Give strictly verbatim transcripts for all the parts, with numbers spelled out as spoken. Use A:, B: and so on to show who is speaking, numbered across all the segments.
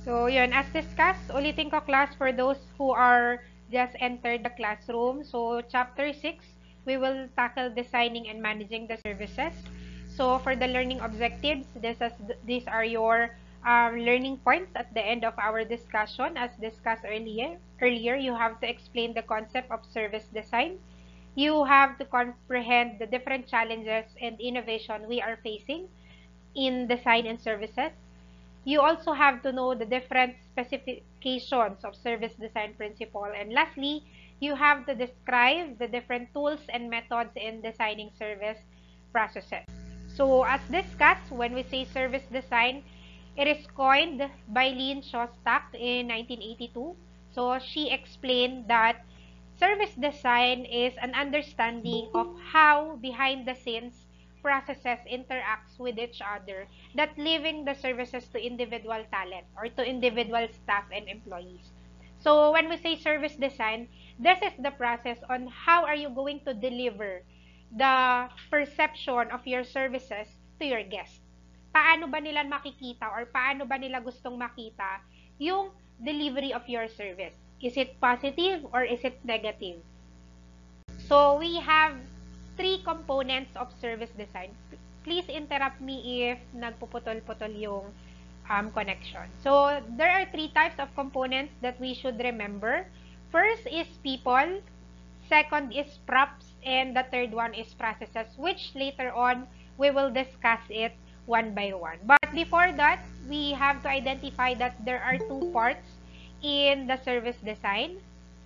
A: So, yun, as discussed, ulitin ko class for those who are just entered the classroom. So, chapter six, we will tackle designing and managing the services. So, for the learning objectives, this is, these are your um, learning points at the end of our discussion. As discussed earlier, earlier, you have to explain the concept of service design. You have to comprehend the different challenges and innovation we are facing in design and services. You also have to know the different specifications of service design principle. And lastly, you have to describe the different tools and methods in designing service processes. So as discussed, when we say service design, it is coined by Lynn Shostak in nineteen eighty-two. So she explained that service design is an understanding of how behind the scenes processes interacts with each other, that leaving the services to individual talent or to individual staff and employees. So when we say service design, this is the process on how are you going to deliver the perception of your services to your guests. Paano ba nila makikita or paano ba nila gustong makita yung delivery of your service? Is it positive or is it negative? So we have three components of service design. Please interrupt me if nagpuputol-putol yung um, connection. So there are three types of components that we should remember. First is people, second is props, and the third one is processes, which later on we will discuss it one by one. But before that, we have to identify that there are two parts in the service design.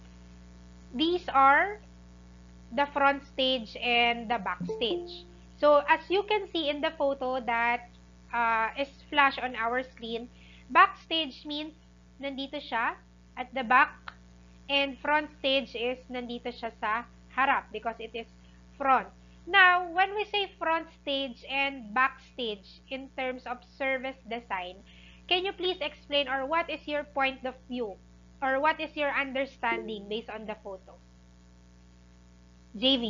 A: These are the front stage and the back stage. So as you can see in the photo that uh, is flash on our screen, backstage means nandito siya at the back, and front stage is nandito siya sa harap because it is front. Now, when we say front stage and backstage in terms of service design, can you please explain, or what is your point of view or what is your understanding based on the photo? J V.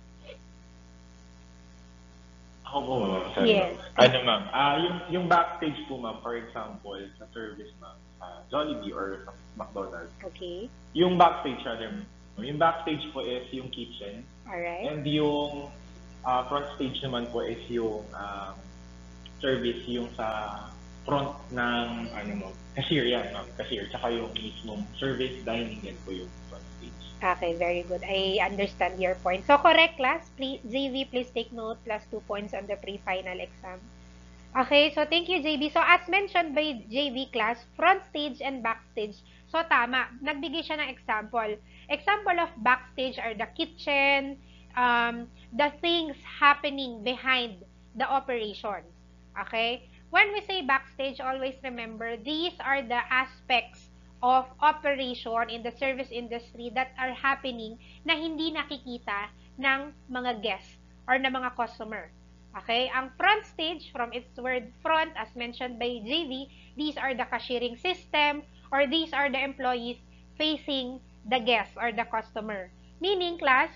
B: Ako po, ma'am. Sorry,
A: Yes.
B: ma'am. Ano, ma'am? Ah, yung, yung backstage po, ma'am, for example, sa service, ma'am, sa Jollibee or sa McDonald's.
A: Okay.
B: Yung backstage, rather, yung backstage po is yung kitchen.
A: Alright.
B: And yung ah, front stage naman po is yung um, service, yung sa front ng, ano mo, cashier yan, ma'am. Cashier. Tsaka yung mismong service, dining, yan po yung front stage.
A: Okay, very good. I understand your point. So, correct, class. Please, J V, please take note. Plus two points on the pre-final exam. Okay, so thank you, J V. So, as mentioned by J V class, front stage and backstage. So, tama. Nagbigay siya ng example. Example of backstage are the kitchen, um, the things happening behind the operation. Okay? When we say backstage, always remember, these are the aspects of operation in the service industry that are happening na hindi nakikita ng mga guests or ng mga customer. Okay? Ang front stage, from its word front, as mentioned by J V, these are the cashiering system or these are the employees facing the guest or the customer. Meaning, class,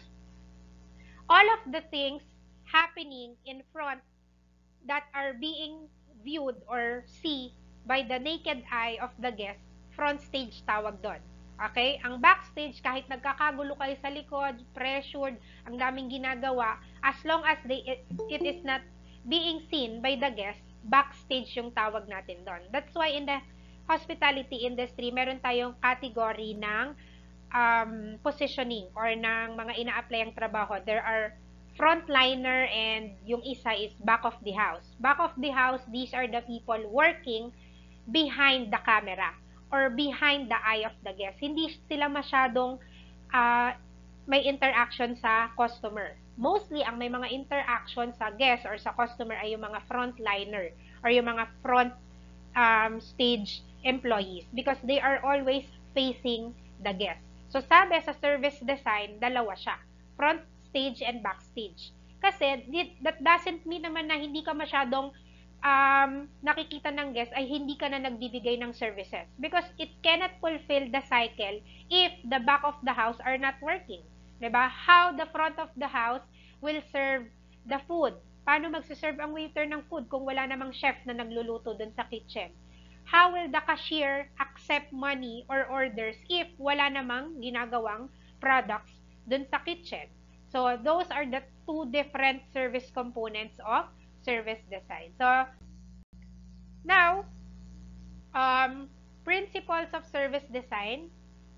A: all of the things happening in front that are being viewed or see by the naked eye of the guest, front stage tawag doon. Okay? Ang backstage, kahit nagkakagulo kayo sa likod, pressured, ang daming ginagawa, as long as they, it, it is not being seen by the guest, backstage yung tawag natin doon. That's why in the hospitality industry, meron tayong category ng um, positioning or ng mga ina-apply ang trabaho. There are frontliner and yung isa is back of the house. Back of the house, these are the people working behind the camera or behind the eye of the guest. Hindi sila masyadong uh, may interaction sa customer. Mostly, ang may mga interaction sa guest or sa customer ay yung mga frontliner or yung mga front um, stage employees because they are always facing the guest. So, sabi sa service design, dalawa siya. Front stage and backstage. Kasi, that doesn't mean naman na hindi ka masyadong um, nakikita ng guest ay hindi ka na nagbibigay ng services. Because it cannot fulfill the cycle if the back of the house are not working. Diba? How the front of the house will serve the food. Paano magsiserve ang waiter ng food kung wala namang chef na nagluluto dun sa kitchen? how will the cashier accept money or orders if wala namang ginagawang products dun sa kitchen? So, those are the two different service components of service design. So, now, um, principles of service design.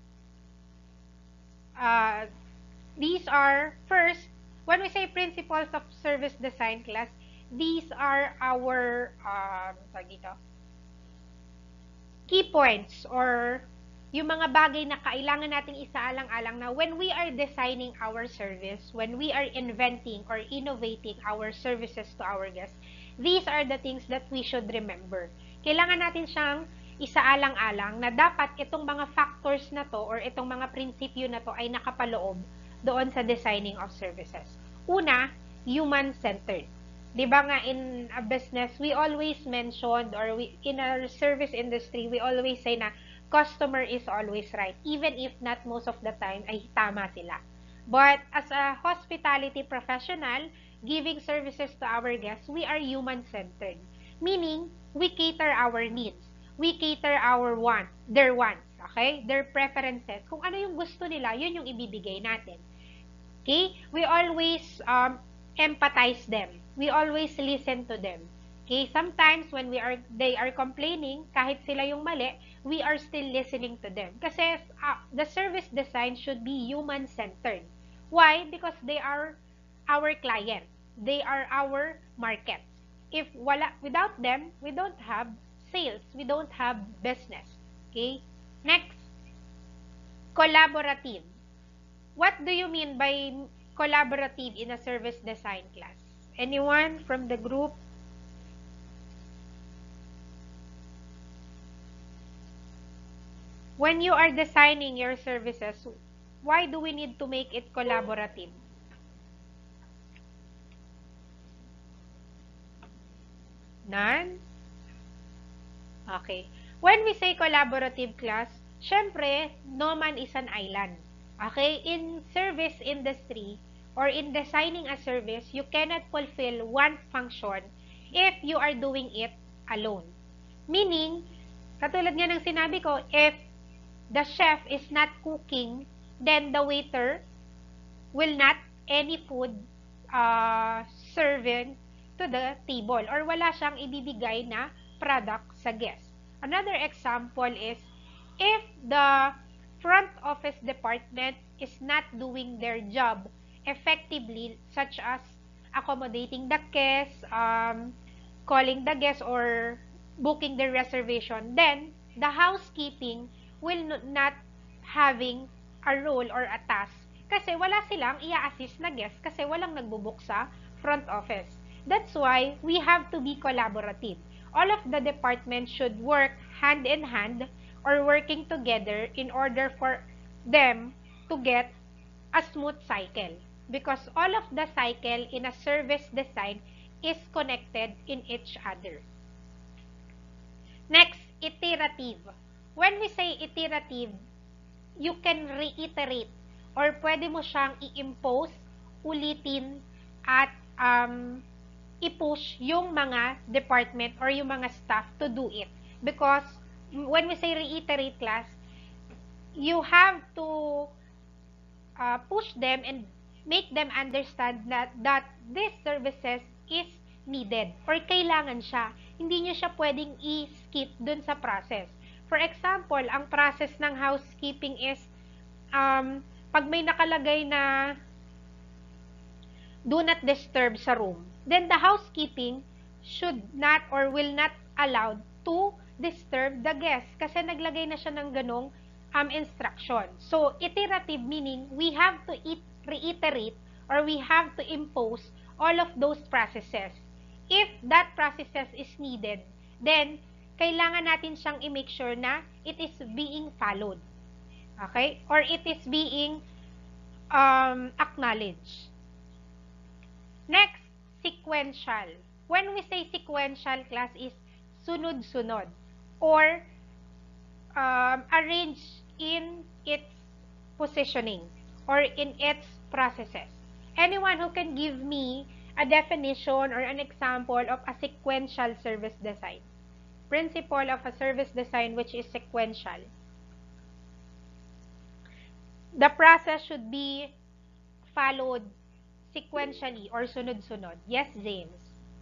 A: Uh, these are, first, when we say principles of service design class, these are our um, dito, key points or yung mga bagay na kailangan nating isaalang-alang na when we are designing our service, when we are inventing or innovating our services to our guests, these are the things that we should remember. Kailangan natin siyang isaalang-alang na dapat itong mga factors na to or itong mga prinsipyo na to ay nakapaloob doon sa designing of services. Una, human-centered. Diba nga in a business, we always mentioned or we, in our service industry, we always say na customer is always right, even if not most of the time ay tama sila. But as a hospitality professional, giving services to our guests, we are human-centered. Meaning, we cater our needs. We cater our wants, their wants, okay? Their preferences. Kung ano yung gusto nila, yun yung ibibigay natin. Okay? We always um, empathize them. We always listen to them. Okay? Sometimes when we are they are complaining, kahit sila yung mali, we are still listening to them. Kasi uh, the service design should be human-centered. Why? Because they are our client. They are our market. If wala, without them, we don't have sales. We don't have business. Okay? Next, collaborative. What do you mean by collaborative in a service design class? Anyone from the group? When you are designing your services, why do we need to make it collaborative? None? Okay. When we say collaborative class, syempre, no man is an island. Okay? In service industry or in designing a service, you cannot fulfill one function if you are doing it alone. Meaning, katulad nga ng sinabi ko, if the chef is not cooking, then the waiter will not any food uh, serving to the table or wala siyang ibibigay na product sa guest. Another example is if the front office department is not doing their job effectively, such as accommodating the guests, um, calling the guests, or booking their reservation, then the housekeeping will not having a role or a task kasi wala silang i-assist na guest kasi walang nagbubook sa front office. That's why we have to be collaborative. All of the departments should work hand in hand or working together in order for them to get a smooth cycle. Because all of the cycle in a service design is connected in each other. Next, iterative. When we say iterative, you can reiterate or pwede mo siyang i-impose, ulitin, at um, i-push yung mga department or yung mga staff to do it. Because when we say reiterate class, you have to uh, push them and make them understand that, that this services is needed or kailangan siya. Hindi nyo siya pwedeng i-skip dun sa process. For example, ang process ng housekeeping is um, pag may nakalagay na do not disturb sa room, then the housekeeping should not or will not allow to disturb the guest kasi naglagay na siya ng ganong um, instruction. So, iterative meaning we have to it, reiterate or we have to impose all of those processes. If that processes is needed, then kailangan natin siyang i-make sure na it is being followed. Okay? Or it is being um, acknowledged. Next, sequential. When we say sequential class is sunod-sunod or um, arranged in its positioning or in its processes. Anyone who can give me a definition or an example of a sequential service design? principle of a service design which is sequential. The process should be followed sequentially or sunod-sunod. Yes, James?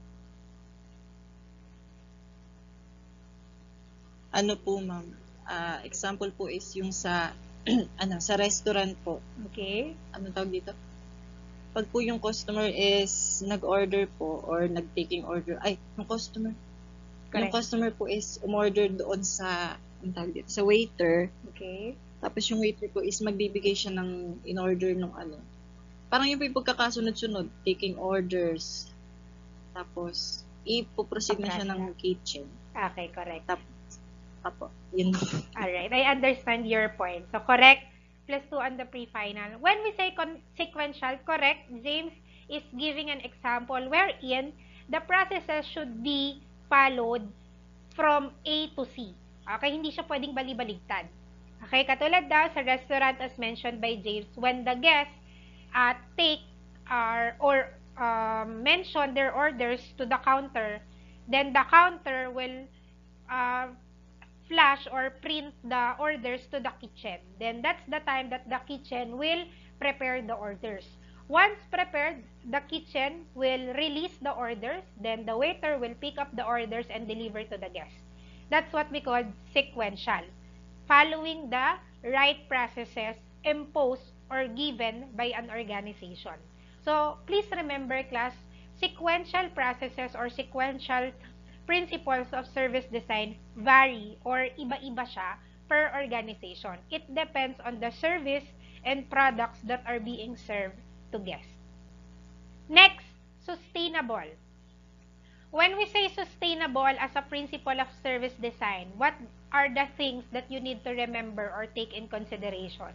C: Ano po, ma'am? Uh, example po is yung sa ano, sa restaurant po.
A: Okay.
C: Ano tawag dito? Pag po yung customer is nag-order po or nag-taking order, ay, yung customer. Correct. Yung customer po is umorder doon sa, ano tawag dito, sa waiter.
A: Okay.
C: Tapos yung waiter po is magbibigay siya ng in-order ng ano. Parang yung po yung pagkakasunod-sunod, taking orders. Tapos, ipoproceed na siya ng kitchen.
A: Okay, correct.
C: Tapos, Apo, yun.
A: Alright, I understand your point. So, correct, plus two on the pre-final. When we say sequential, correct, James is giving an example wherein the processes should be followed from A to C. Okay, hindi siya pwedeng bali-baligtad. Okay, katulad daw sa restaurant as mentioned by James, when the guests uh, take uh, or uh, mention their orders to the counter, then the counter will uh, flash or print the orders to the kitchen. Then that's the time that the kitchen will prepare the orders. Once prepared, the kitchen will release the orders, then the waiter will pick up the orders and deliver to the guest. That's what we call sequential, following the right processes imposed or given by an organization. So, please remember, class, sequential processes or sequential principles of service design vary or iba-iba siya per organization. It depends on the service and products that are being served to guests. Next, sustainable. When we say sustainable as a principle of service design, what are the things that you need to remember or take in consideration?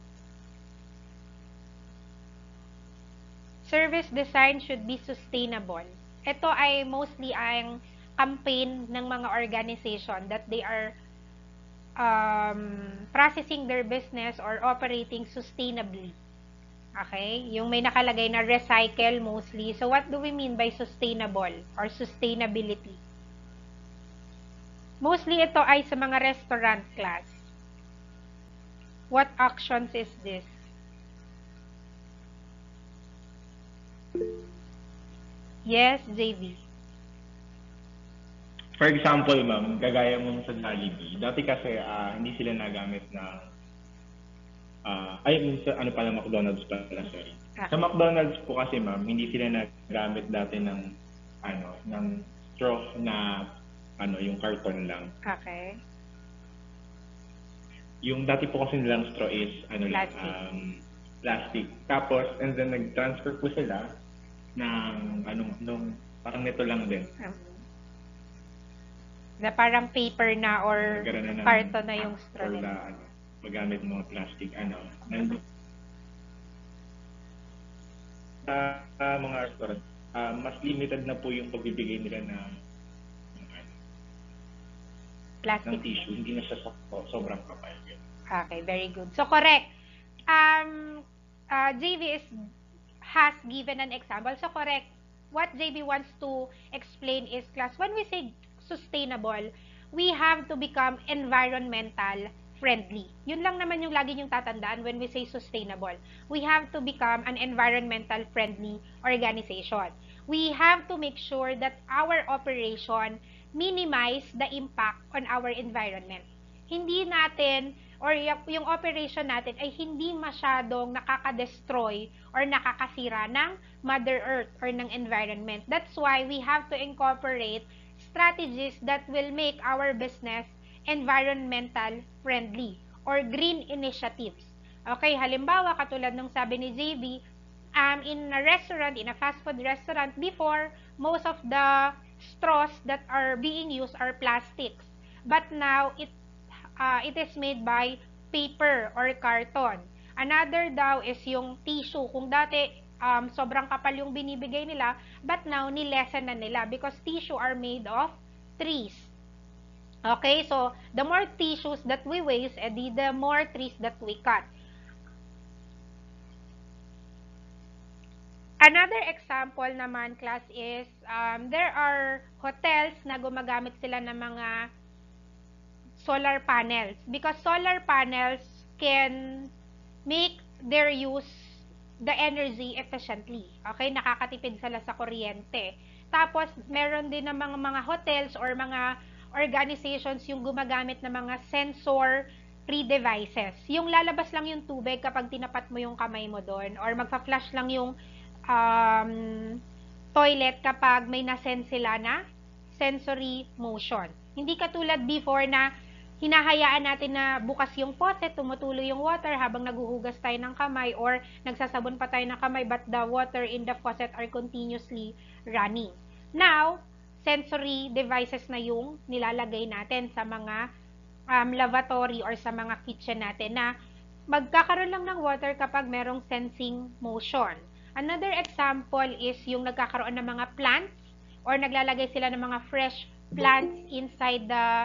A: Service design should be sustainable. Ito ay mostly ang campaign ng mga organization that they are um, processing their business or operating sustainably. Okay? Yung may nakalagay na recycle mostly. So, what do we mean by sustainable or sustainability? Mostly ito ay sa mga restaurant class. What actions is this? Yes, J V.
B: For example, ma'am, gagaya mong sa Jollibee, dati kasi uh, hindi sila nagamit ng, uh, ay, sa, ano pala, McDonald's pala, sorry. Ah. Sa McDonald's po kasi, ma'am, hindi sila nagamit dati ng, ano, ng straw na, ano, yung carton lang.
A: Okay.
B: Yung dati po kasi nilang straw is, ano lang, um, plastic. Tapos, and then nag-transfer po sila ng, ano, nung, parang nito lang din. Um.
A: Na parang paper na or na carton na yung straw nila.
B: Or ano, magamit mga plastic, ano. Nandun. Sa uh, mga restaurant, uh, mas limited na po yung pagbibigay nila ng, ng ano,
A: plastic
B: ng tissue. Hindi na siya so, sobrang kapal.
A: Okay, very good. So, correct. Um, uh, J V is, has given an example. So, correct. What J V wants to explain is, class, when we say sustainable, we have to become environmental friendly. Yun lang naman yung lagi yung tatandaan when we say sustainable. We have to become an environmental friendly organization. We have to make sure that our operation minimize the impact on our environment. Hindi natin, or yung operation natin ay hindi masyadong nakaka-destroy or nakakasira ng Mother Earth or ng environment. That's why we have to incorporate strategies that will make our business environmental friendly or green initiatives. Okay, halimbawa, katulad ng sabi ni J V, um, in a restaurant, in a fast food restaurant, before, most of the straws that are being used are plastics. But now, it, uh, it is made by paper or carton. Another daw is yung tissue. Kung dati, Um, sobrang kapal yung binibigay nila, but now, nilesen na nila because tissue are made of trees. Okay, so, the more tissues that we waste, edi the more trees that we cut. Another example naman, class, is um, there are hotels na gumagamit sila ng mga solar panels. Because solar panels can make their use the energy efficiently. Okay? Nakakatipid sila sa kuryente. Tapos, meron din ng mga, mga hotels or mga organizations yung gumagamit ng mga sensor-free devices. Yung lalabas lang yung tubig kapag tinapat mo yung kamay mo doon, or magpa-flash lang yung um, toilet kapag may nasense sila na sensory motion. Hindi katulad before na hinahayaan natin na bukas yung faucet, tumutulo yung water habang naguhugas tayo ng kamay or nagsasabon pa tayo ng kamay, but the water in the faucet are continuously running. Now, sensory devices na yung nilalagay natin sa mga um, lavatory or sa mga kitchen natin na magkakaroon lang ng water kapag merong sensing motion. Another example is yung nagkakaroon ng mga plants or naglalagay sila ng mga fresh plants inside the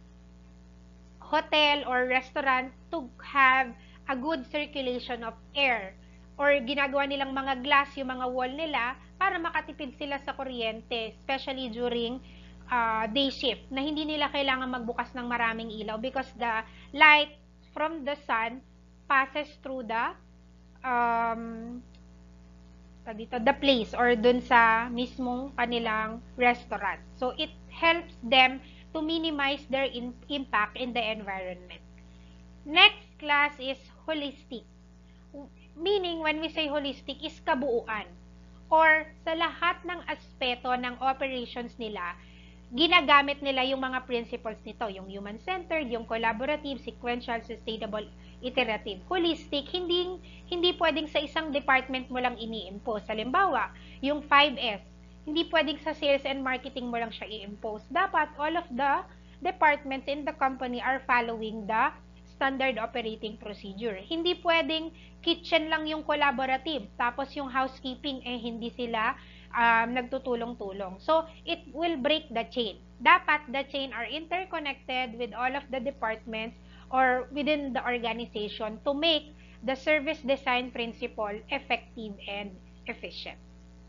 A: hotel or restaurant to have a good circulation of air. Or ginagawa nilang mga glass yung mga wall nila para makatipid sila sa kuryente, especially during uh, day shift, na hindi nila kailangan magbukas ng maraming ilaw because the light from the sun passes through the um, dito, the place or dun sa mismong kanilang restaurant. So, it helps them to minimize their in impact in the environment. Next class is holistic. Meaning, when we say holistic, is kabuuan. Or sa lahat ng aspeto ng operations nila, ginagamit nila yung mga principles nito. Yung human-centered, yung collaborative, sequential, sustainable, iterative. Holistic, hindi, hindi pwedeng sa isang department mo lang ini-impose. Halimbawa, yung five S, hindi pwedeng sa sales and marketing mo lang siya i-impose. Dapat all of the departments in the company are following the standard operating procedure. Hindi pwedeng kitchen lang yung collaborative, tapos yung housekeeping, eh hindi sila um, nagtutulong-tulong. So, it will break the chain. Dapat the chain are interconnected with all of the departments or within the organization to make the service design principle effective and efficient.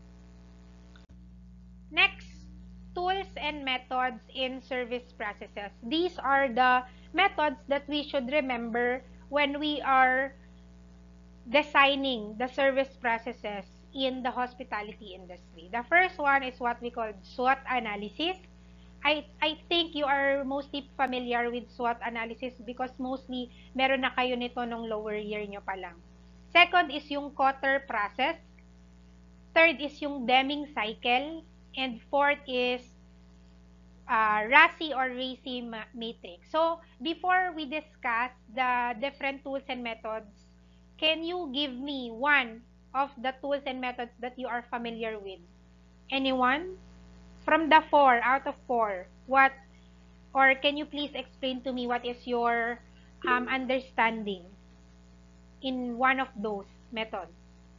A: Next, tools and methods in service processes. These are the methods that we should remember when we are designing the service processes in the hospitality industry. The first one is what we call SWOT analysis. I, I think you are mostly familiar with SWOT analysis because mostly meron na kayo nito nung lower year nyo pa lang. Second is yung Kotter process. Third is yung Deming cycle. And fourth is uh, R A C I or R A C I matrix. So, before we discuss the different tools and methods, can you give me one of the tools and methods that you are familiar with? Anyone? From the four, out of four, what, or can you please explain to me what is your um, understanding in one of those methods?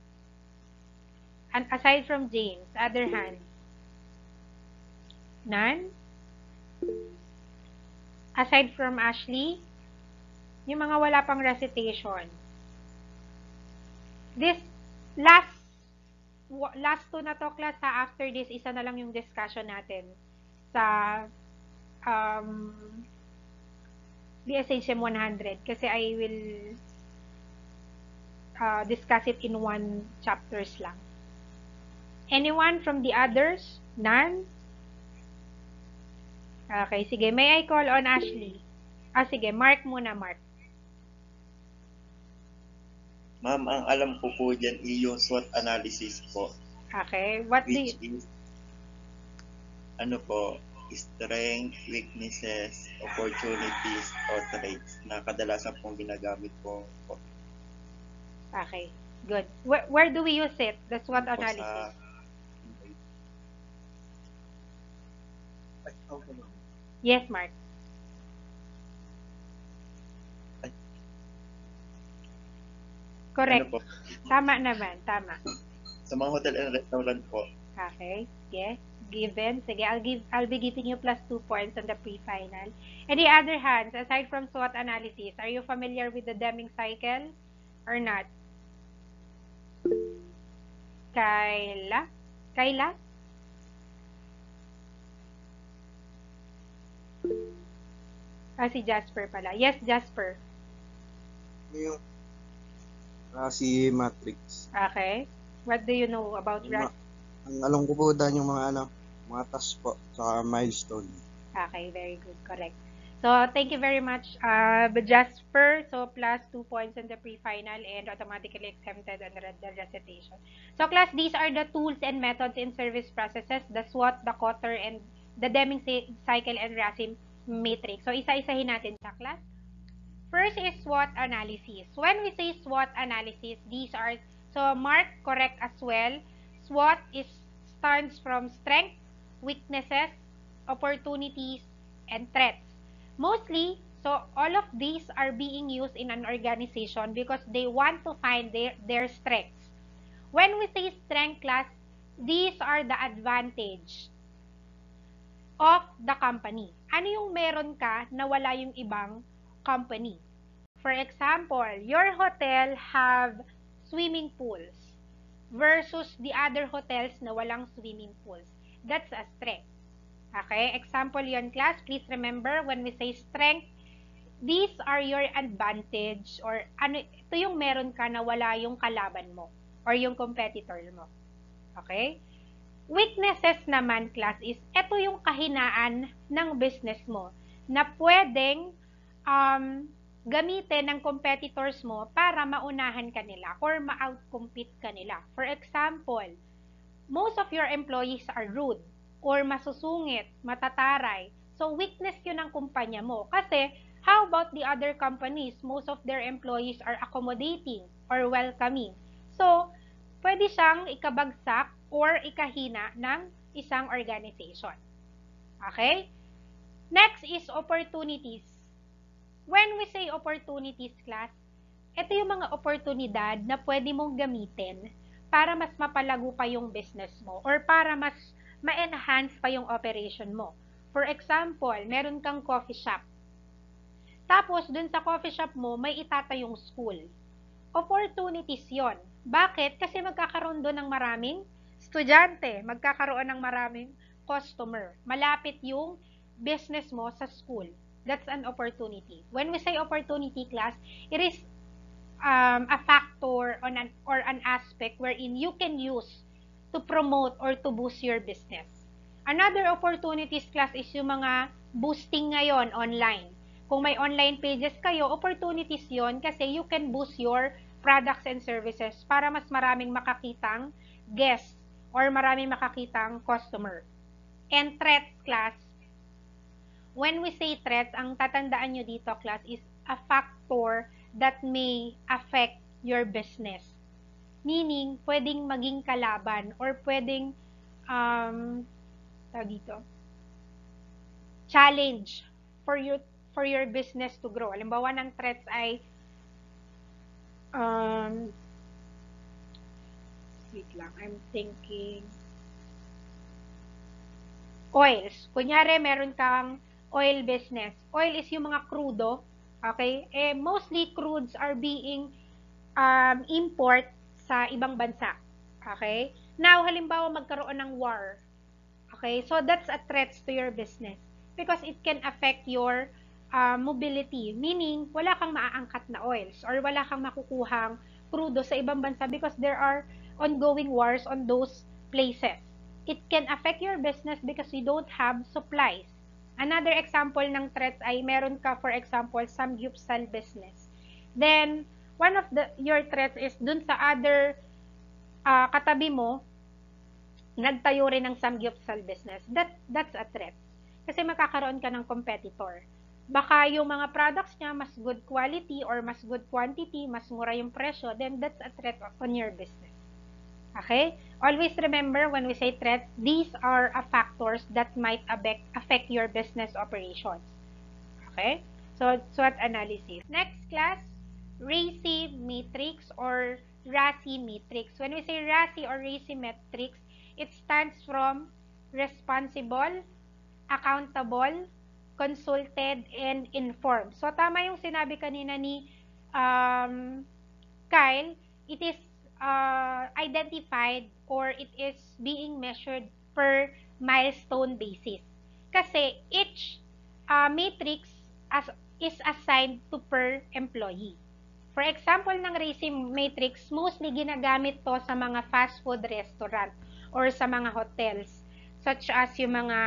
A: And aside from James, other hand. None? Aside from Ashley, yung mga wala pang recitation. This last last two na to, class, ha, after this, isa na lang yung discussion natin sa um, B S H M one hundred kasi I will uh, discuss it in one chapters lang. Anyone from the others? None? Okay, sige. May I call on Ashley? Ah, sige. Mark muna, Mark.
D: Ma'am, ang alam ko po dyan ay yung SWOT analysis po.
A: Okay. What do you...
D: Which is, ano po, strength, weaknesses, opportunities, or traits na kadalasan pong ginagamit po. po.
A: Okay. Good. Where, where do we use it? The SWOT
D: Ano po
A: analysis?
D: Sa...
A: Yes, Mark. Correct.
D: Ano po?
A: Tama naman. Tama.
D: Sa mga hotel and restaurant po.
A: Okay. Sige. Given. Sige, I'll give I'll be giving you plus two points on the pre-final. Any other hands, aside from SWOT analysis, are you familiar with the Deming cycle or not? Kayla? Kayla? Ah, si Jasper pala. Yes, Jasper.
E: Yung Rasi Matrix.
A: Okay. What do you know about
E: Yung
A: RAS?
E: ma- ang alam ko po doon yung mga ano, mga task po, saka milestone.
A: Okay, very good. Correct. So, thank you very much, uh, Jasper. So, plus two points in the pre-final and automatically exempted on the the recitation. So, class, these are the tools and methods in service processes, the SWOT, the Kotter, and the Deming cy- cycle and Racine matrix. So, isa-isahin natin sa class. First is SWOT analysis. When we say SWOT analysis, these are, so Mark, correct as well. SWOT is stands from strength, weaknesses, opportunities, and threats. Mostly, so all of these are being used in an organization because they want to find their, their strengths. When we say strength class, these are the advantage of the company. Ano yung meron ka na wala yung ibang company? For example, your hotel have swimming pools versus the other hotels na walang swimming pools. That's a strength. Okay? Example yon class. Please remember, when we say strength, these are your advantage or ano, ito yung meron ka na wala yung kalaban mo or yung competitor mo. Okay? Weaknesses naman, class, is ito yung kahinaan ng business mo na pwedeng um, gamitin ng competitors mo para maunahan ka nila or ma-outcompete ka nila. For example, most of your employees are rude or masusungit, matataray. So, weakness yun ng kumpanya mo. Kasi, how about the other companies? Most of their employees are accommodating or welcoming. So, pwede siyang ikabagsak or ikahina ng isang organization. Okay? Next is opportunities. When we say opportunities, class, ito yung mga oportunidad na pwede mong gamitin para mas mapalago pa yung business mo or para mas ma-enhance pa yung operation mo. For example, meron kang coffee shop. Tapos, dun sa coffee shop mo, may itatayong school. Opportunities yon. Bakit? Kasi magkakaroon doon ng maraming estudyante, magkakaroon ng maraming customer. Malapit yung business mo sa school. That's an opportunity. When we say opportunity, class, it is um, a factor on an, or an aspect wherein you can use to promote or to boost your business. Another opportunities, class, is yung mga boosting ngayon online. Kung may online pages kayo, opportunities yon kasi you can boost your products and services para mas maraming makakitang guests or maraming makakitang customer. And threats, class, when we say threats, ang tatandaan nyo dito, class, is a factor that may affect your business. Meaning, pwedeng maging kalaban or pwedeng um, tawag dito, challenge for your for your business to grow. Halimbawa ng threats ay um, wait lang, I'm thinking oils. Kunyari, meron kang oil business. Oil is yung mga crudo. Okay? Eh, mostly crudes are being um, import sa ibang bansa. Okay? Now, halimbawa magkaroon ng war. Okay? So, that's a threat to your business because it can affect your uh, mobility. Meaning, wala kang maaangkat na oils or wala kang makukuhang crudo sa ibang bansa because there are ongoing wars on those places. It can affect your business because you don't have supplies. Another example ng threats ay meron ka, for example, samgyupsal business. Then, one of the your threats is dun sa other uh, katabi mo, nagtayo rin ng samgyupsal business. That, that's a threat. Kasi makakaroon ka ng competitor. Baka yung mga products niya mas good quality or mas good quantity, mas mura yung presyo, then that's a threat on your business. Okay? Always remember when we say threats, these are a factors that might affect your business operations. Okay? So, SWOT analysis. Next class, RACI matrix or RACI matrix. When we say RACI or RACI matrix, it stands from responsible, accountable, consulted, and informed. So, tama yung sinabi kanina ni um, Kyle, it is uh, identified or it is being measured per milestone basis. Kasi each uh, matrix as, is assigned to per employee. For example, ng RACI matrix, mostly ginagamit to sa mga fast food restaurant or sa mga hotels, such as yung mga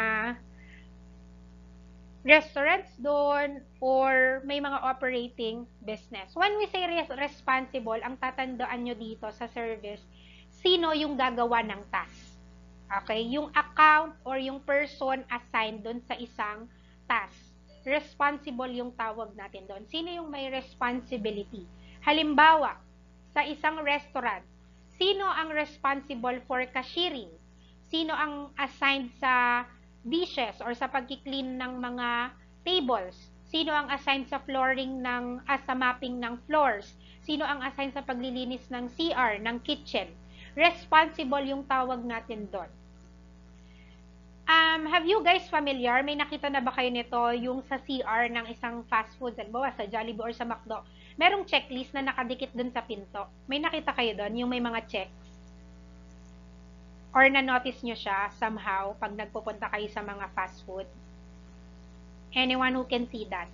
A: restaurants doon or may mga operating business. When we say res responsible, ang tatandaan nyo dito sa service, sino yung gagawa ng task. Okay? Yung account or yung person assigned doon sa isang task. Responsible yung tawag natin doon. Sino yung may responsibility? Halimbawa, sa isang restaurant, sino ang responsible for cashiering? Sino ang assigned sa dishes or sa pagki-clean ng mga tables? Sino ang assigned sa flooring ng as sa mapping ng floors? Sino ang assigned sa paglilinis ng C R, ng kitchen? Responsible yung tawag natin doon. Um, have you guys familiar? May nakita na ba kayo nito yung sa C R ng isang fast food, halimbawa sa Jollibee or sa McDo? Merong checklist na nakadikit doon sa pinto. May nakita kayo doon yung may mga checks? Or na-notice nyo siya somehow pag nagpupunta kayo sa mga fast food? Anyone who can see that?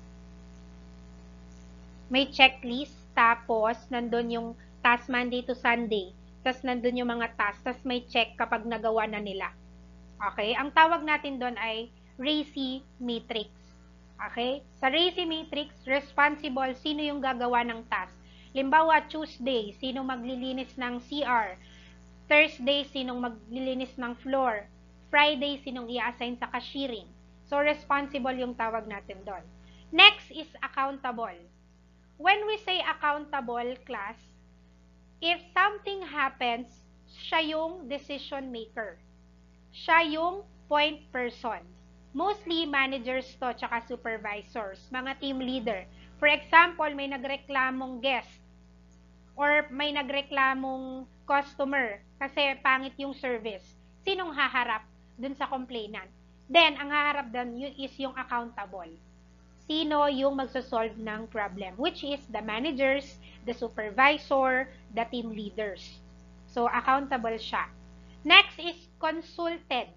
A: May checklist, tapos nandun yung task Monday to Sunday. Tapos nandun yung mga task, tapos may check kapag nagawa na nila. Okay? Ang tawag natin doon ay RACI matrix. Okay? Sa RACI matrix, responsible, sino yung gagawa ng task. Limbawa, Tuesday, sino maglilinis ng C R. Thursday, sinong maglilinis ng floor. Friday, sinong i-assign sa cashiering. So, responsible yung tawag natin doon. Next is accountable. When we say accountable, class, if something happens, siya yung decision maker. Siya yung point person. Mostly managers to, tsaka supervisors, mga team leader. For example, may nagreklamong guest or may nagreklamong customer kasi pangit yung service. Sinong haharap dun sa complainant? Then, ang haharap dun is yung accountable. Sino yung magsosolve ng problem? Which is the managers, the supervisor, the team leaders. So, accountable siya. Next is consulted.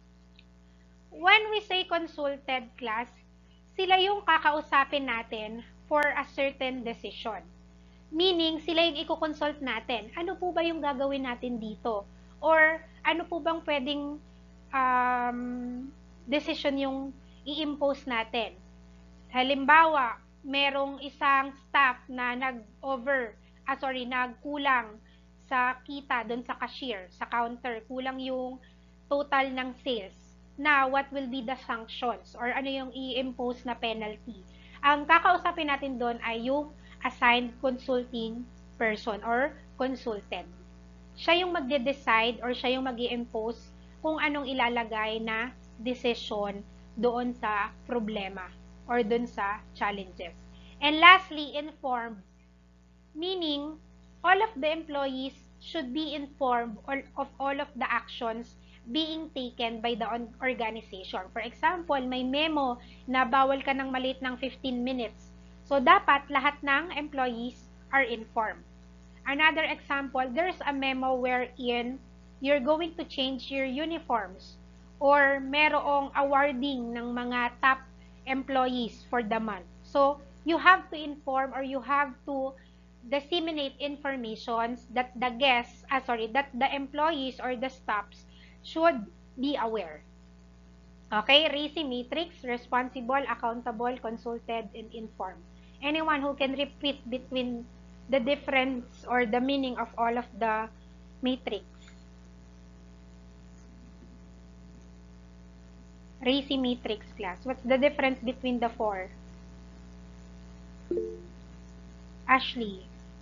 A: When we say consulted, class, sila yung kakausapin natin for a certain decision. Meaning, sila yung i-consult natin. Ano po ba yung gagawin natin dito? Or, ano po bang pwedeng um, decision yung i-impose natin? Halimbawa, merong isang staff na nag-over, ah sorry, nagkulang sa kita doon sa cashier, sa counter. Kulang yung total ng sales. Now, what will be the sanctions? Or ano yung i-impose na penalty? Ang kakausapin natin doon ay yung assigned consulting person or consultant. Siya yung magde-decide or siya yung mag-i-impose kung anong ilalagay na decision doon sa problema or doon sa challenges. And lastly, informed. Meaning, all of the employees should be informed of all of the actions being taken by the organization. For example, may memo na bawal ka ng malate ng fifteen minutes. So, dapat lahat ng employees are informed. Another example, there's a memo wherein you're going to change your uniforms or merong awarding ng mga top employees for the month. So, you have to inform or you have to disseminate informations that the guests, ah, sorry, that the employees or the staffs should be aware. Okay, RACI matrix, responsible, accountable, consulted, and informed. Anyone who can repeat between the difference or the meaning of all of the matrix? RACI matrix, class. What's the difference between the four? Ashley.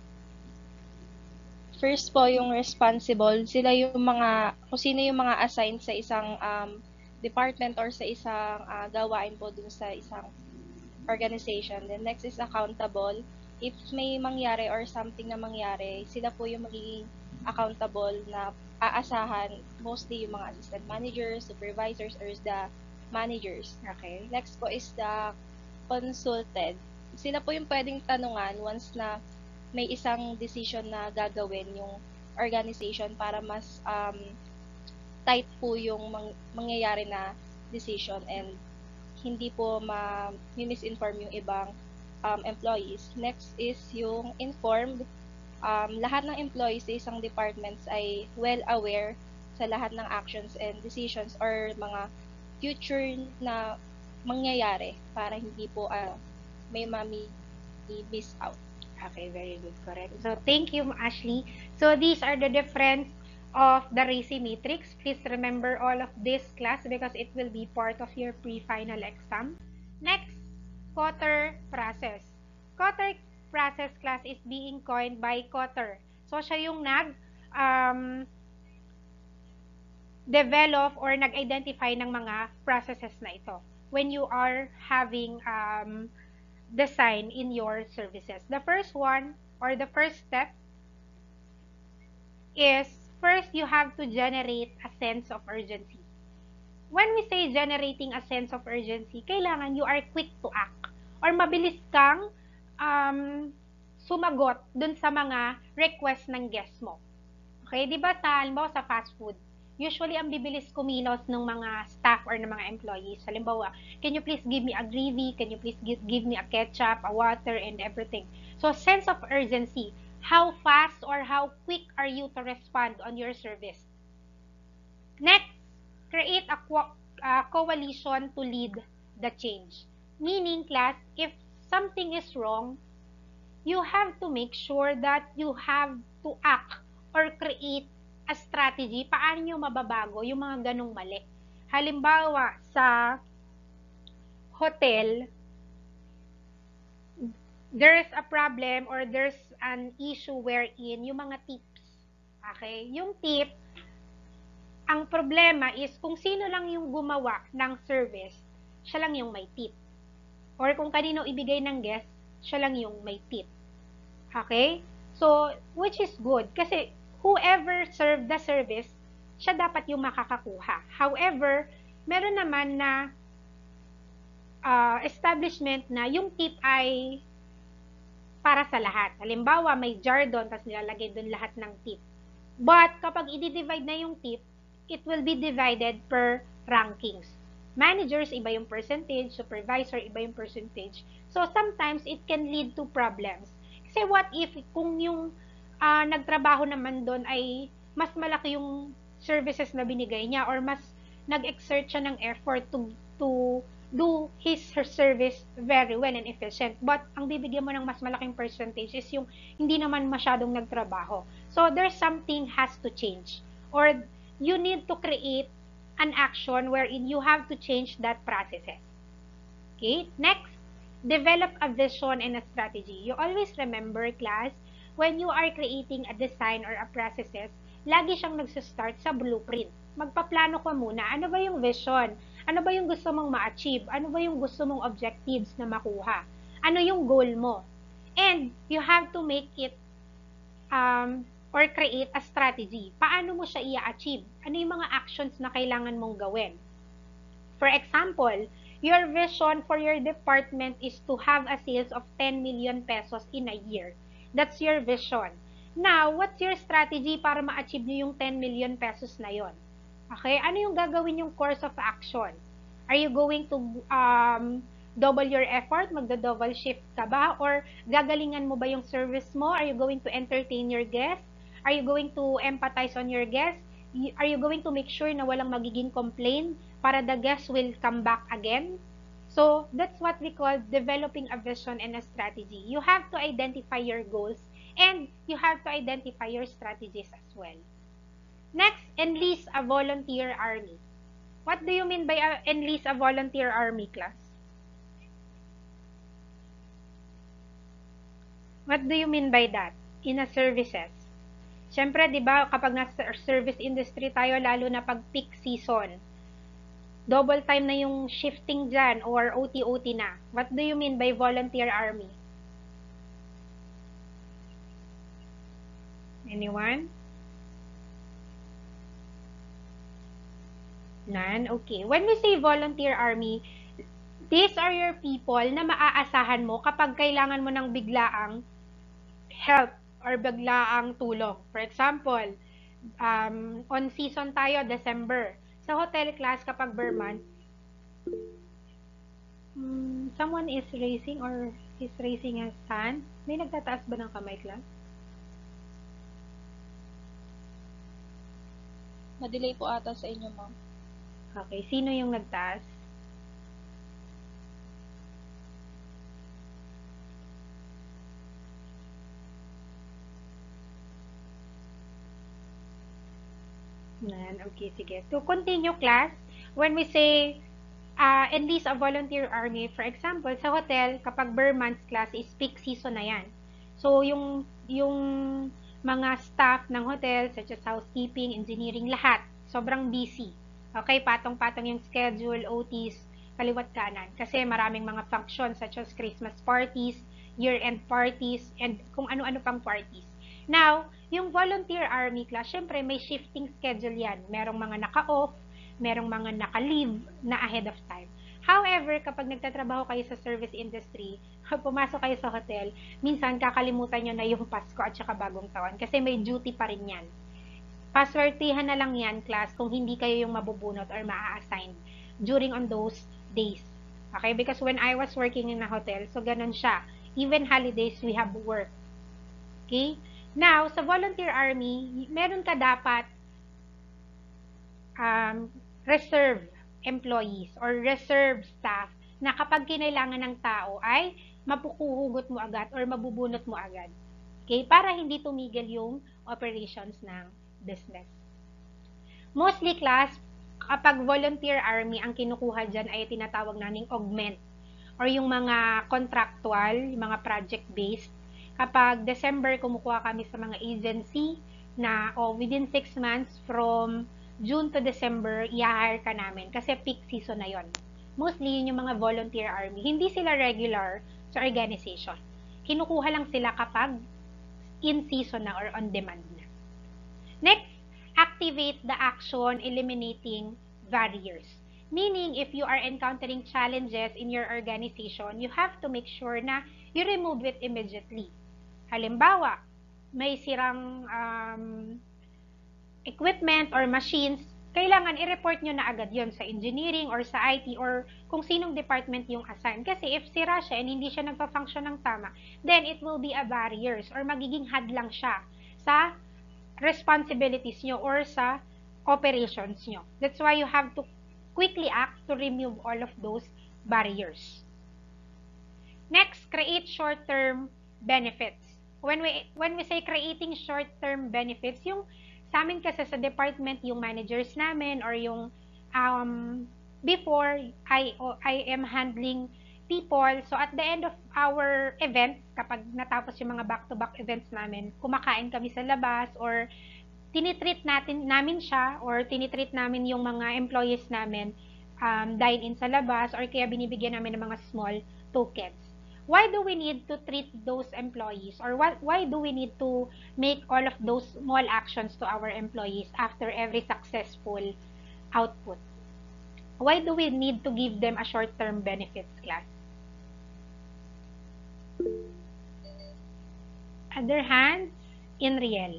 F: First po, yung responsible, sila yung mga, kung sino yung mga assigned sa isang um, department or sa isang uh, gawain po dun sa isang organization. Then next is accountable. If may mangyari or something na mangyari, sila po yung magiging accountable na aasahan, mostly yung mga assistant managers, supervisors, or the managers.
A: Okay.
F: Next po is the consulted. Sila po yung pwedeng tanungan once na may isang decision na gagawin yung organization para mas um, tight po yung mang mangyayari na decision and hindi po ma-misinform yung ibang um, employees. Next is yung informed. Um, lahat ng employees sa isang departments ay well aware sa lahat ng actions and decisions or mga future na mangyayari para hindi po uh, may mami miss out.
A: Okay, very good, correct. So, thank you, Ashley. So, these are the difference of the RACI matrix. Please remember all of this class because it will be part of your pre-final exam. Next, Kotter process. Kotter process class is being coined by Kotter. So, siya yung nag um, develop or nag-identify ng mga processes na ito when you are having um, design in your services. The first one or the first step is first you have to generate a sense of urgency. When we say generating a sense of urgency, kailangan you are quick to act or mabilis kang um, sumagot dun sa mga request ng guest mo. Okay, di ba sa, halimbawa sa fast food, usually ang bibilis kumilos ng mga staff or ng mga employees. Halimbawa, can you please give me a gravy? Can you please give, give me a ketchup, a water, and everything? So, sense of urgency. How fast or how quick are you to respond on your service? Next, create a co uh, coalition to lead the change. Meaning, class, if something is wrong, you have to make sure that you have to act or create a strategy, paano nyo mababago yung mga ganong mali. Halimbawa, sa hotel, there's a problem or there's an issue wherein yung mga tips. Okay? Yung tip, ang problema is kung sino lang yung gumawa ng service, siya lang yung may tip. Or kung kanino ibigay ng guest, siya lang yung may tip. Okay? So, which is good. Kasi, whoever served the service, siya dapat yung makakakuha. However, meron naman na uh, establishment na yung tip ay para sa lahat. Halimbawa, may jar doon, tapos nilalagay doon lahat ng tip. But, kapag i-divide na yung tip, it will be divided per rankings. Managers, iba yung percentage. Supervisor, iba yung percentage. So, sometimes, it can lead to problems. Kasi what if, kung yung Uh, nagtrabaho naman doon ay mas malaki yung services na binigay niya or mas nag-exert siya ng effort to, to do his her service very well and efficient. But ang bibigyan mo ng mas malaking percentage is yung hindi naman masyadong nagtrabaho. So there's something has to change or you need to create an action wherein you have to change that processes. Okay? Next, develop a vision and a strategy. You always remember, class, when you are creating a design or a processes, lagi siyang nagsistart sa blueprint. Magpaplano ka muna. Ano ba yung vision? Ano ba yung gusto mong ma-achieve? Ano ba yung gusto mong objectives na makuha? Ano yung goal mo? And you have to make it um, or create a strategy. Paano mo siya i-achieve? Ano yung mga actions na kailangan mong gawin? For example, your vision for your department is to have a sales of ten million pesos in a year. That's your vision. Now, what's your strategy para ma-achieve nyo yung ten million pesos na yon? Okay? Ano yung gagawin yung course of action? Are you going to um, double your effort? Magda-double shift ka ba? Or gagalingan mo ba yung service mo? Are you going to entertain your guests? Are you going to empathize on your guests? Are you going to make sure na walang magiging complaint para the guests will come back again? So, that's what we call developing a vision and a strategy. You have to identify your goals and you have to identify your strategies as well. Next, enlist a volunteer army. What do you mean by a, enlist a volunteer army, class? What do you mean by that? In a services. Siyempre, di ba, kapag nasa service industry tayo, lalo na pag peak season, double time na yung shifting dyan or O T O T na. What do you mean by volunteer army? Anyone? None? Okay. When we say volunteer army, these are your people na maaasahan mo kapag kailangan mo ng biglaang help or biglaang tulong. For example, um, on season tayo, December. Sa hotel class, kapag per month, um, someone is raising or is raising his hand. May nagtataas ba ng kamay, class?
F: Na-delay po ata sa inyo, ma'am.
A: Okay, sino yung nagtaas? Nan, okay, sige. To continue, class, when we say uh, enlist a volunteer army, for example, sa hotel, kapag per month class is peak season na yan. So, yung, yung mga staff ng hotel, such as housekeeping, engineering, lahat, sobrang busy. Okay, patong-patong yung schedule, O Ts, kaliwat kanan. Kasi maraming mga functions such as Christmas parties, year-end parties, and kung ano-ano pang parties. Now, yung volunteer army class, syempre may shifting schedule yan. Merong mga naka-off, merong mga naka-leave na ahead of time. However, kapag nagtatrabaho kayo sa service industry, pumasok kayo sa hotel, minsan kakalimutan nyo na yung Pasko at saka bagong taon kasi may duty pa rin yan. Paswertihan na lang yan, class, kung hindi kayo yung mabubunot or maa-assign during on those days. Okay? Because when I was working in a hotel, so ganun siya. Even holidays, we have work. Okay? Now, sa volunteer army, meron ka dapat um, reserve employees or reserve staff na kapag kinailangan ng tao ay mapukuhugot mo agad or mabubunot mo agad. Okay? Para hindi tumigil yung operations ng business. Mostly, class, kapag volunteer army, ang kinukuha dyan ay tinatawag naming augment or yung mga contractual, yung mga project-based. Kapag December, kumukuha kami sa mga agency na oh, within six months from June to December, i-hire ka namin kasi peak season na yon. Mostly, yun yung mga volunteer army. Hindi sila regular sa organization. Kinukuha lang sila kapag in season na or on demand na. Next, activate the action eliminating barriers. Meaning, if you are encountering challenges in your organization, you have to make sure na you remove it immediately. Halimbawa, may sirang um, equipment or machines, kailangan i-report nyo na agad yon sa engineering or sa I T or kung sinong department yung assign. Kasi if sira siya and hindi siya nagpa-function ng tama, then it will be a barriers or magiging hadlang siya sa responsibilities nyo or sa operations nyo. That's why you have to quickly act to remove all of those barriers. Next, create short-term benefits. When we when we say creating short-term benefits, yung sa amin kasi sa department, yung managers namin or yung um, before I I am handling people, so at the end of our event, kapag natapos yung mga back-to-back events namin, kumakain kami sa labas or tinitreat natin namin siya or tinitreat namin yung mga employees namin um, dine-in sa labas or kaya binibigyan namin ng mga small tokens. Why do we need to treat those employees or what, why do we need to make all of those small actions to our employees after every successful output? Why do we need to give them a short-term benefits, class? Other hands in real.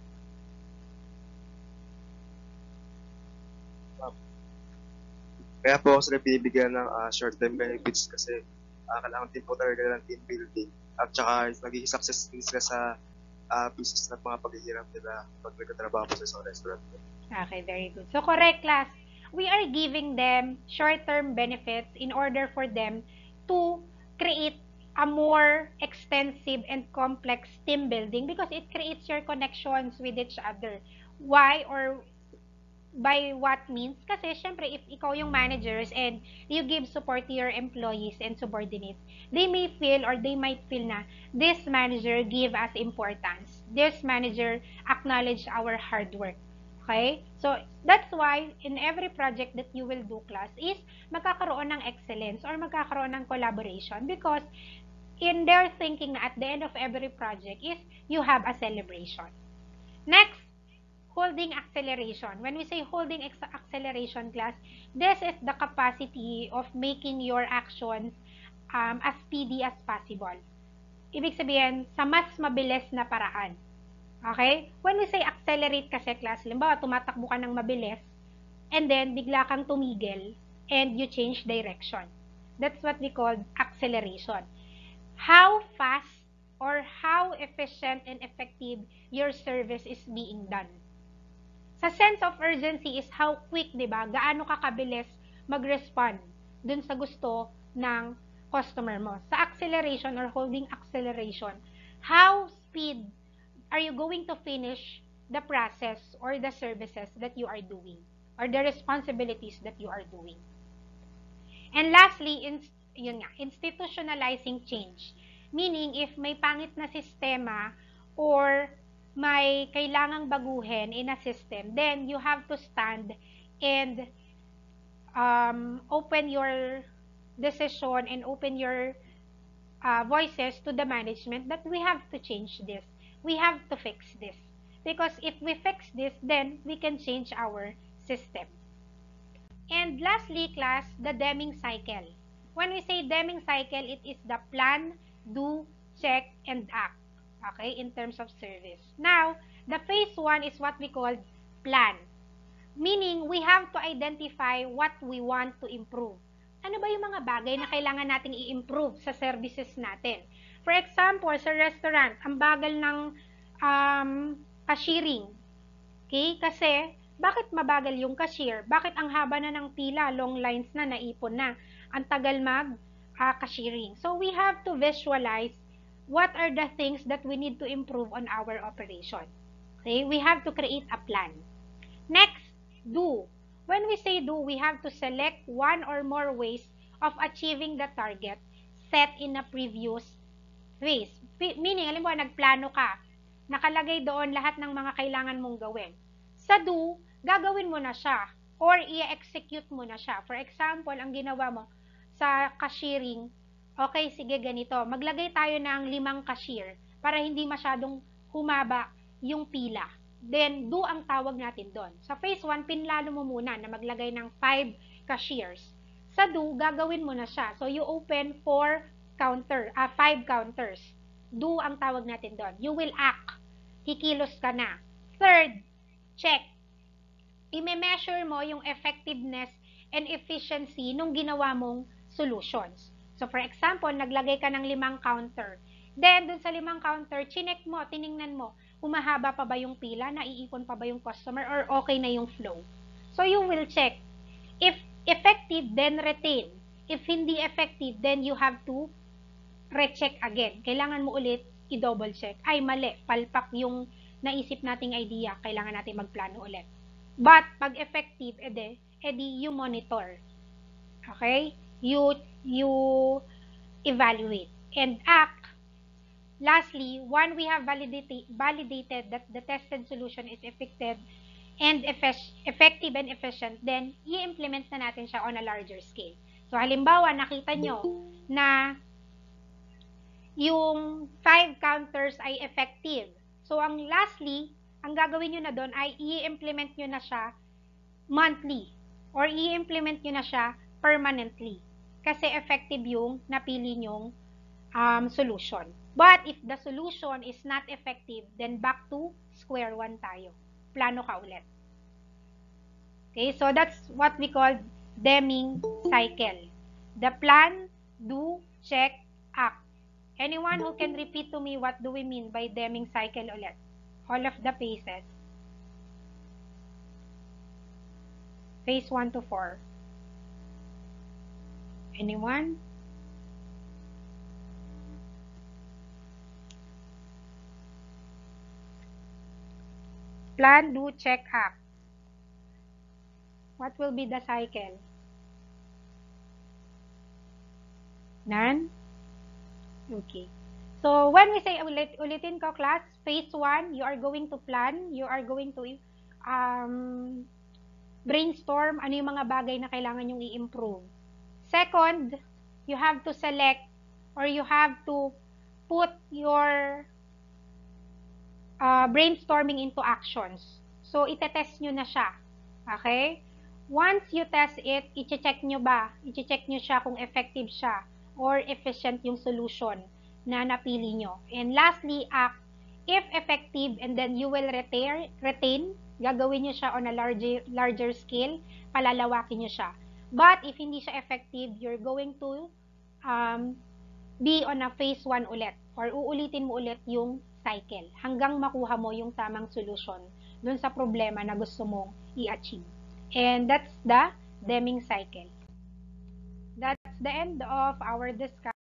E: Kaya po ako sila binibigyan ng uh, short-term benefits kasi uh, kailangan din po talaga ng team building at saka nagiging success din sila sa uh, business at mga paghihirap nila pag nagtatrabaho po sa isang restaurant.
A: Okay, very good. So, correct, class. We are giving them short-term benefits in order for them to create a more extensive and complex team building because it creates your connections with each other. Why or by what means? Kasi syempre, if ikaw yung managers and you give support to your employees and subordinates, they may feel or they might feel na this manager give us importance. This manager acknowledge our hard work. Okay? So, that's why in every project that you will do, class, is magkakaroon ng excellence or magkakaroon ng collaboration because in their thinking na at the end of every project is you have a celebration. Next, holding acceleration. When we say holding acceleration, class, this is the capacity of making your actions um, as speedy as possible. ibig sabihin, sa mas mabilis na paraan. Okay? When we say accelerate kasi class, halimbawa, tumatakbo ka ng mabilis, and then, bigla kang tumigil, and you change direction. That's what we call acceleration. How fast or how efficient and effective your service is being done. Sa sense of urgency is how quick, di ba? Gaano ka kabilis mag-respond dun sa gusto ng customer mo. Sa acceleration or holding acceleration, how speed are you going to finish the process or the services that you are doing or the responsibilities that you are doing. And lastly, in, yun nga, institutionalizing change. Meaning, if may pangit na sistema or may kailangang baguhin in a system, then you have to stand and um, open your decision and open your uh, voices to the management that we have to change this. We have to fix this. Because if we fix this, then we can change our system. And lastly, class, the Deming cycle. When we say Deming cycle, it is the plan, do, check, and act. Okay, in terms of service. Now, the phase one is what we call plan. Meaning, we have to identify what we want to improve. Ano ba yung mga bagay na kailangan nating i-improve sa services natin? For example, sa restaurant, ang bagal ng um, cashiering. Okay? Kasi, bakit mabagal yung cashier? Bakit ang haba na ng pila, long lines na, naipon na? Ang tagal mag uh, cashiering. So, we have to visualize what are the things that we need to improve on our operation. Okay? We have to create a plan. Next, do. When we say do, we have to select one or more ways of achieving the target set in a previous ways. Meaning, alam mo, nagplano ka, nakalagay doon lahat ng mga kailangan mong gawin. Sa do, gagawin mo na siya or i-execute mo na siya. For example, ang ginawa mo sa cashiering, okay, sige ganito, maglagay tayo ng limang cashier para hindi masyadong humaba yung pila. Then, do ang tawag natin doon. Sa phase one, pinlano mo muna na maglagay ng five cashiers. Sa do, gagawin mo na siya. So, you open four counter, ah, five counters. Do ang tawag natin doon. You will act. Kikilos ka na. Third, check. I-measure mo yung effectiveness and efficiency nung ginawa mong solutions. So, for example, naglagay ka ng limang counter. Then, dun sa limang counter, chinek mo, tiningnan mo, humahaba pa ba yung pila, naiipon pa ba yung customer, or okay na yung flow. So, you will check. If effective, then retain. If hindi effective, then you have to recheck again. Kailangan mo ulit i-double check. Ay, mali. Palpak yung naisip nating idea. Kailangan natin magplano ulit. But, pag effective, edi, edi you monitor. Okay? You, you evaluate. And act. Lastly, when we have validated, validated that the tested solution is effective and effective and efficient, then i-implement na natin siya on a larger scale. So, halimbawa, nakita nyo na yung five counters ay effective. So, ang lastly, ang gagawin nyo na doon ay i-implement nyo na siya monthly or i-implement nyo na siya permanently. Kasi effective yung napili nyong um, solution. But if the solution is not effective, then back to square one tayo. Plano ka ulit. Okay, so that's what we call Deming cycle. The plan, do, check, act. Anyone who can repeat to me what do we mean by Deming cycle ulit? All of the phases. Phase one to four. Anyone? Plan, do, check, act. What will be the cycle? None? Okay. So, when we say, ulit, ulitin ko class, phase one, you are going to plan, you are going to um, brainstorm ano yung mga bagay na kailangan yung i-improve. Second, you have to select or you have to put your uh, brainstorming into actions. So, itetest nyo na siya. Okay? Once you test it, i-check nyo ba? I-check nyo siya kung effective siya or efficient yung solution na napili nyo. And lastly, act if effective, and then you will retain, retain gagawin nyo siya on a larger, larger scale, palalawakin nyo siya. But if hindi siya effective, you're going to um, be on a phase one ulit, or uulitin mo ulit yung cycle hanggang makuha mo yung tamang solution dun sa problema na gusto mong i-achieve. And that's the Deming cycle. That's the end of our discussion.